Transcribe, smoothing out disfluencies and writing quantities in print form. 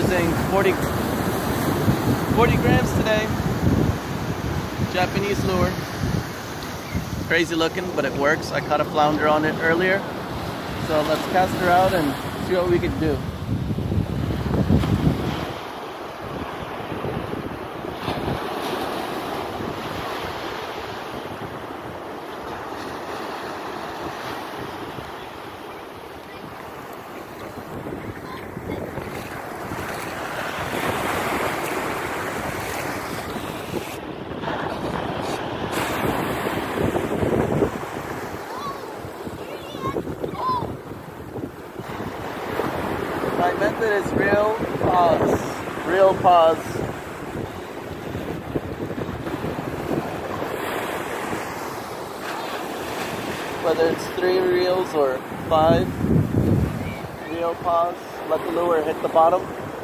using 40 grams today. Japanese lure. Crazy looking, but it works. I caught a flounder on it earlier. So let's cast her out and see what we can do. My method is reel, pause, reel, pause. Whether it's 3 reels or 5, reel, pause, let the lure hit the bottom.